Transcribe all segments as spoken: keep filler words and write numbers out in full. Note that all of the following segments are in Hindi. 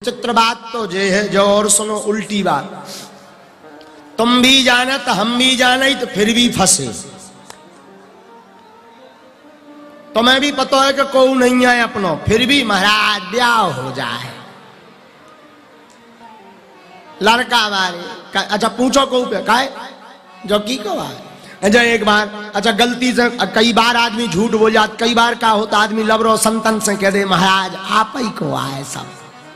चित्र बात तो जे है जो, और सुनो उल्टी बात। तुम भी जाना तो हम भी जाना ही, तो फिर भी फंसे। तुम्हें भी पता है कि कोई नहीं है अपनो, फिर भी महाराज ब्याह हो जाए लड़का वाले। अच्छा पूछो को पे काहे जो की को आए। अच्छा एक बार, अच्छा गलती से कई बार आदमी झूठ बोल जाता, कई बार का होता आदमी लबरो संतन से कह दे महाराज आप ही को आए सब।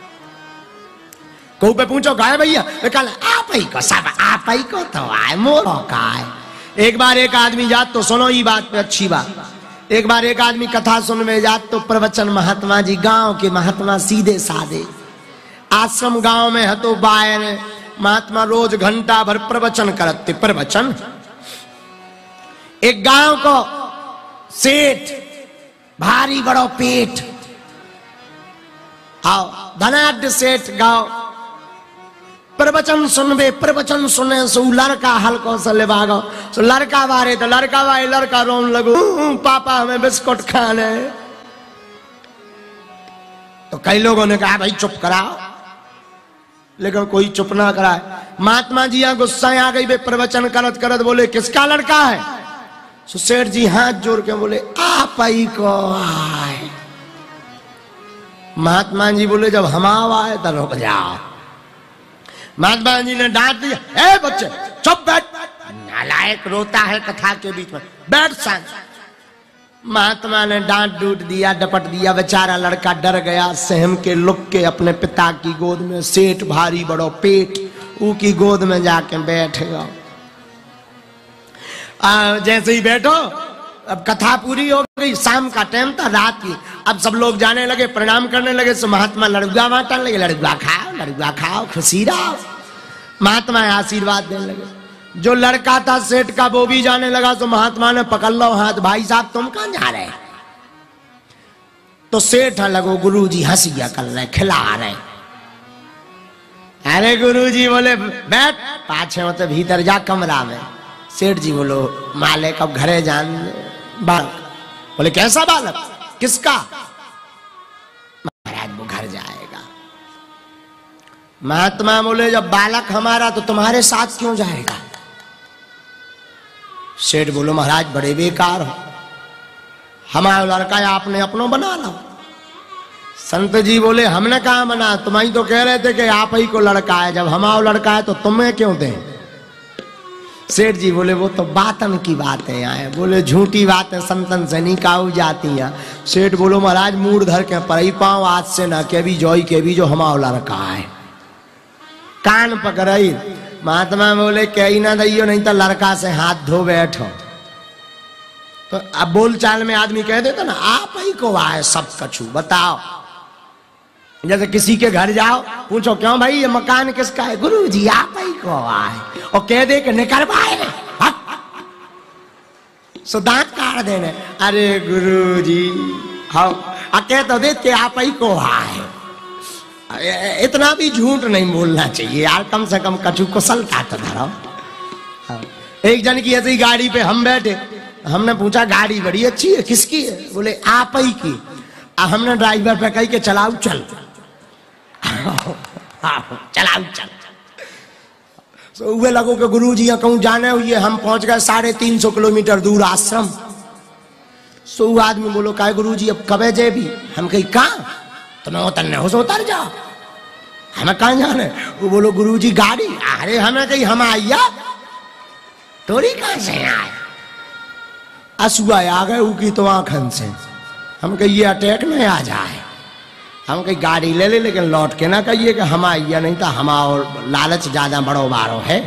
को पे पूछो गाय भैया, कल आप ही को सब, आप ही को तो आए मोरो का आए। एक बार एक आदमी जात, तो सुनो ये बात पे अच्छी बात। एक बार एक आदमी कथा सुनने जात, तो प्रवचन महात्मा जी, गांव के महात्मा सीधे साधे, आश्रम गांव में है तो बायर महात्मा रोज घंटा भर प्रवचन करते। प्रवचन एक गांव को सेठ भारी बड़ो पेट, आओ धनाढ़ सेठ गांव प्रवचन सुनबे। प्रवचन सुने सो लड़का हल्को से ले भागो, सो लड़का बारे तो लड़का बारे लड़का रोन लगो, पापा हमें बिस्कुट खाने। तो कई लोगों ने कहा भाई चुप कराओ, लेकिन कोई चुप ना कराए। महात्मा जी यहाँ गुस्सा आ गई, वे प्रवचन करत करत बोले किसका लड़का है। सो सेठ जी हाथ जोड़ के बोले आप ही को आए। महात्मा जी बोले जब हम आए तो रुक जाओ। महात्मा जी ने डांट दिया, ए बच्चे चुप बैठ, नालायक रोता है कथा के बीच में, बैठ शांत। महात्मा ने डांट डूट दिया, डपट दिया, बेचारा लड़का डर गया, सहम के लुक के अपने पिता की गोद में, सेठ भारी बड़ो पेट ऊ की गोद में जाके बैठ गया। जैसे ही बैठो, अब कथा पूरी हो गई, शाम का टाइम था, रात की। अब सब लोग जाने लगे, प्रणाम करने लगे। सो महात्मा लड़ुआ बांटने लगे, लड़ुआ खाओ लड़ुआ खाओ खुशी रहो। महात्मा आशीर्वाद देने लगे। जो लड़का था सेठ का वो भी जाने लगा, तो महात्मा ने पकड़ लो हाथ, भाई साहब तुम कहां जा रहे। तो सेठ लगो गुरुजी हंसिया कर रहे, खिला रहे। अरे गुरुजी बोले बैठ, पाछे होते भीतर जा कमरा में। सेठ जी बोलो मालिक अब घरे जान। बालक बोले कैसा बालक, किसका। महाराज वो घर जाएगा। महात्मा बोले जब बालक हमारा तो तुम्हारे साथ क्यों जाएगा। सेठ बोलो महाराज बड़े बेकार हो, हमारा लड़का आपने अपनो बना लो। संत जी बोले हमने कहा बना, तुम ही तो कह रहे थे कि आप ही को लड़का है, जब हमारा लड़का है तो तुम्हें क्यों दें। सेठ जी बोले वो तो बातन की बातें आए, बोले झूठी बातें संतन से नहीं काऊ जाती हैं। सेठ बोलो महाराज मूड धर के पर पाओ, आज से ना के भी जोई के भी जो हमारा लड़का है। कान पकड़ई। महात्मा बोले कही ना दैयो, नहीं तो लड़का से हाथ धो बैठो। तो अब बोल चाल में आदमी कह देता ना आप ही को आए सब कछु बताओ। जैसे किसी के घर जाओ, पूछो क्यों भाई ये मकान किसका है, गुरुजी आप ही को आए, और कह दे कि निकर पाए सो दांत काट देने। अरे गुरुजी हाँ कह तो दे के आप ही को आए। इतना भी झूठ नहीं बोलना चाहिए यार, कम से कम कछु कुशलता तो धरो। एक जन की ऐसी गाड़ी पे हम बैठे, हमने पूछा गाड़ी बड़ी अच्छी है, किसकी है, बोले आप ही की। हमने ड्राइवर पे कही के चलाओ चल चलाओ चल। तो वे लगो के गुरु जी कहूँ जाने हुए, हम पहुंच गए साढ़े तीन सौ किलोमीटर दूर आश्रम। सो आदमी बोलो का गुरु जी अब कबे जे भी। हम कही कहाँ, तुम्हें उतरने हो सो उतर जाओ, हमें कहाँ जाने। वो बोलो गुरु जी गाड़ी। अरे हमें कही हम आइया, तोरी कहाँ से आए। असुआ आ गए उकी तो आंखन से। हम कही ये अटैक में आ जाए। हम कही गाड़ी ले ले, लेकिन लौट के ना कहिए कि हम आइया, नहीं तो हम और लालच ज्यादा बड़ो बारो है।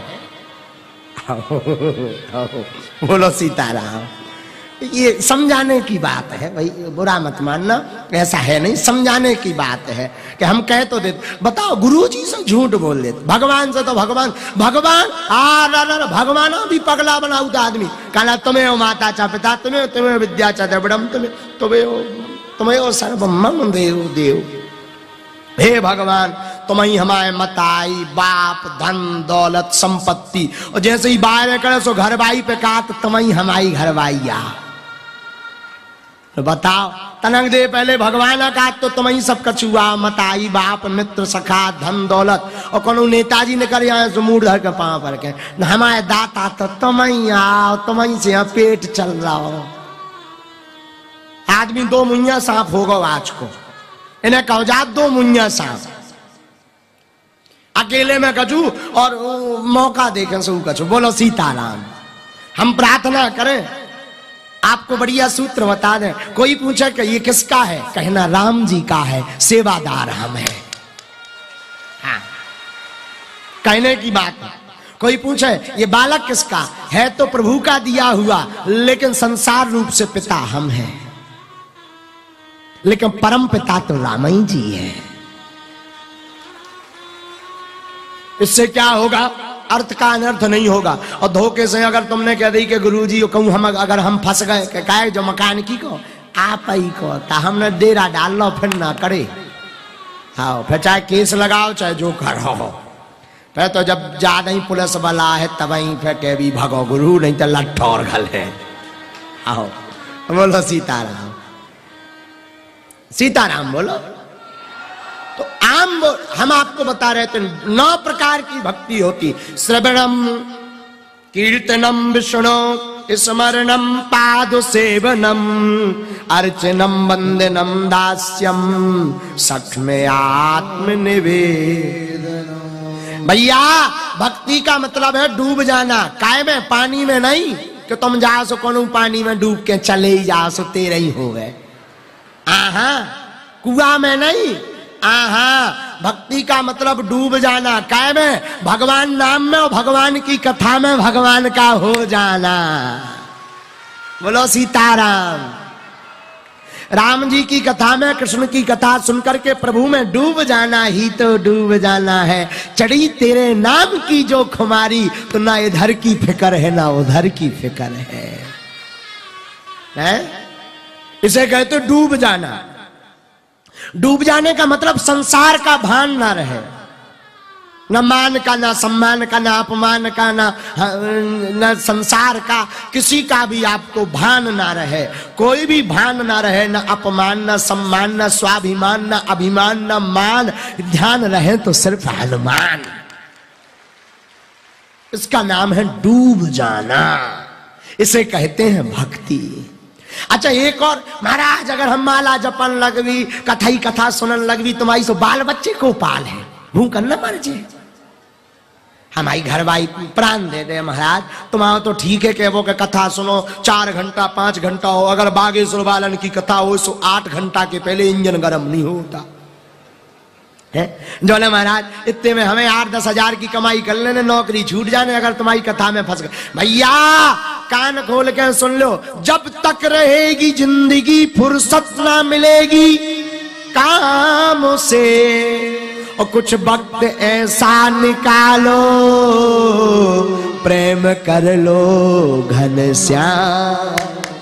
बोलो सीताराम। ये समझाने की बात है भाई, बुरा मत मानना, ऐसा है नहीं, समझाने की बात है कि हम कह तो देते। बताओ गुरु जी से झूठ बोल देते, भगवान से तो भगवान भगवान आ भगवान भी पगला बनाऊ था आदमी। कहना तुम्हें ओ माता चा पिता, तुम्हें तुम्हें विद्या चा द्रविड़म, तुम्हें तुम्हें तुम्हें ओ सर्वमं देव देव। हे भगवान तुम ही हमारे मताई बाप धन दौलत संपत्ति, और जैसे ही बाहर करे सो घर बाई पे का, तो तुम ही हमारी घर बाइया। बताओ तनक दे पहले भगवान का तो तुम ही सब कछुआ मताई बाप मित्र सखा धन दौलत और कोनो नेताजी ने कर यहाँ मूड धर के पाँव पर के हमारे दाता तो तुम ही आओ तुम ही से यहाँ पेट चल रहा हो। आदमी दो मुइया सांप होगा आज को इन्हें कहो जात दो मुइया सांप अकेले में कछू और मौका देखें सो कछू। बोलो सीताराम। हम प्रार्थना करें आपको बढ़िया सूत्र बता दें। कोई पूछे कि ये किसका है, कहना राम जी का है, सेवादार हम है। हाँ कहने की बात है। कोई पूछे ये बालक किसका है, तो प्रभु का दिया हुआ, लेकिन संसार रूप से पिता हम हैं, लेकिन परम पिता तो राम ही जी है। इससे क्या होगा, अर्थ का अनर्थ नहीं होगा। और धोखे से अगर तुमने कह दी कि गुरुजी कहूं हम अगर हम फंस गए कि काहे जो मकान की को आप ही को ता हमने डेरा डाल लो फिर ना करे। हाँ फिर चाहे केस लगाओ चाहे जो करो, फिर तो जब ज्यादा ही पुलिस वाला है तब ही फिर के भी भगो गुरु, नहीं तो लट्ठौर घल है। आओ बोलो सीताराम। सीताराम बोलो। तो आम हम आपको बता रहे थे नौ प्रकार की भक्ति होती। श्रवणम कीर्तनम विष्णु स्मरणम पाद सेवनम अर्चनम वंदनम दास्यम सख्मे आत्मनिवेदन। भैया भक्ति का मतलब है डूब जाना। काय में, पानी में नहीं कि तुम जाओ सो कोनो पानी में डूब के चले ही जाओ सो तेरे ही हो गए। आहा कुआं में नहीं। आहा भक्ति का मतलब डूब जाना। काय में, भगवान नाम में और भगवान की कथा में भगवान का हो जाना। बोलो सीताराम। राम जी की कथा में, कृष्ण की कथा सुनकर के प्रभु में डूब जाना ही तो डूब जाना है। चढ़ी तेरे नाम की जो खुमारी, तो ना इधर की फिक्र है ना उधर की फिक्र है, है? इसे कहते डूब जाना। डूब जाने का मतलब संसार का भान ना रहे, न मान का, ना सम्मान का, ना अपमान का, ना न संसार का किसी का भी आपको भान ना रहे। कोई भी भान ना रहे, न अपमान, न सम्मान, न स्वाभिमान, न अभिमान, न मान। ध्यान रहे तो सिर्फ हनुमान। इसका नाम है डूब जाना। इसे कहते हैं भक्ति। अच्छा एक और, महाराज अगर हम माला जपन लगवी, कथई कथा सुनन लगवी, तुम्हारी सो बाल बच्चे को पाल है, भूख न मर जे। हमारी घर भाई प्राण दे दे महाराज, तुम्हारा तो ठीक है कि वो के कथा सुनो चार घंटा पांच घंटा हो, अगर बागेश्वर बालन की कथा हो सो आठ घंटा के पहले इंजन गर्म नहीं होता है। जो ले महाराज इतने में हमें आठ दस हजार की कमाई कर लेने, नौकरी छूट जाने अगर तुम्हारी कथा में फंस गए। भैया कान खोल के सुन लो, जब तक रहेगी जिंदगी फुर्सत ना मिलेगी काम से, और कुछ वक्त ऐसा निकालो प्रेम कर लो घनश्याम।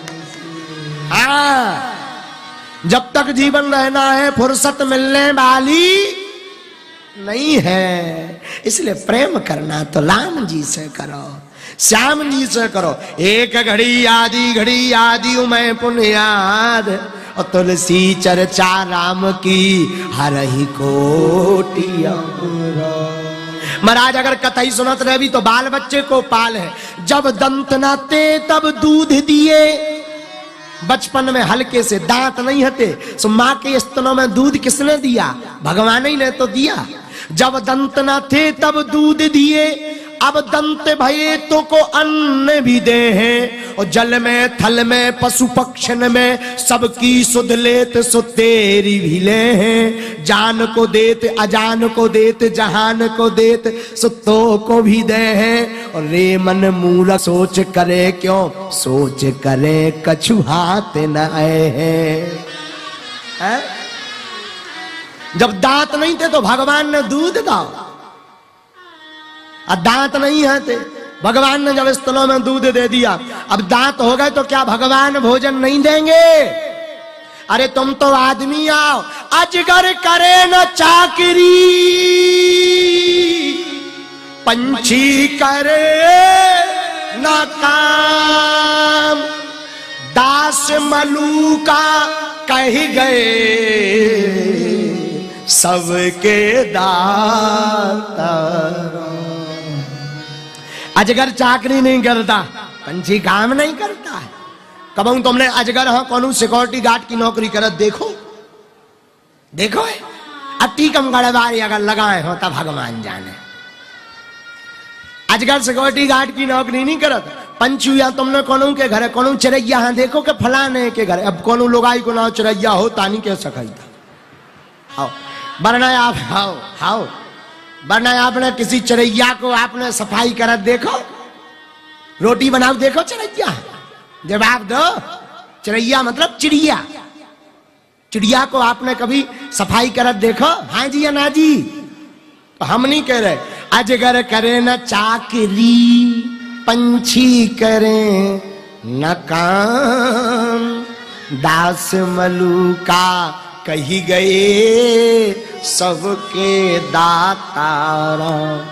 हाँ जब तक जीवन रहना है फुर्सत मिलने वाली नहीं है, इसलिए प्रेम करना तो राम जी से करो, श्याम जी से करो। एक घड़ी आदि घड़ी आदि मैं पुण्याद, और तुलसी चर्चा राम की हर ही कोटिया। महाराज अगर कथई सुनत रहे भी तो बाल बच्चे को पाल है। जब दंत न थे तब दूध दिए, बचपन में हल्के से दांत नहीं हते, सो माँ के स्तनों में दूध किसने दिया, भगवान ही ने तो दिया। जब दंत न थे तब दूध दिए, अब दंत भये तो को अन्न भी दे हैं, और जल में थल में पशु पक्षन में सबकी सुध लेत सो तेरी भी ले हैं। जान को देत अजान को देत जहान को देत सो तो को भी दे हैं। और रे मन मूर्ख सोच करे क्यों, सोच करे कछु हाथ न आए हैं। है? जब दांत नहीं थे तो भगवान ने दूध दाओ, अब दांत नहीं है थे, भगवान ने जब स्तनों में दूध दे दिया, अब दांत हो गए तो क्या भगवान भोजन नहीं देंगे? अरे तुम तो आदमी आओ, अजगर करे न चाकरी, पंछी करे न काम, दास मलूका कह गए सबके दाता। अजगर चाकरी नहीं करता, पंछी काम नहीं करता है। कबू तुमने अजगर हाँ कौन सिक्योरिटी गार्ड की नौकरी करत देखो देखो है अति कम गड़बारी अगर लगाए हो तब भगवान जाने। अजगर सिक्योरिटी गार्ड की नौकरी नहीं करत। पंछी या तुमने कौन के घर कौन चिड़ैया हाँ देखो के फलाने के घर, अब कौन लोगाई को नाव चिड़ैया हो तानी के सकता आओ वरना आप आओ आओ वरना आपने किसी चिड़ैया को आपने सफाई करत देखो, रोटी बनाओ देखो चिड़ैया, जवाब दो। चिड़ैया मतलब चिड़िया, चिड़िया को आपने कभी सफाई करत देखो? हाँ जी या ना जी? तो हम नहीं कह रहे। अजगर करे न चाकरी पंछी करे न काम, दास मलूका कही गए सबके दातारा।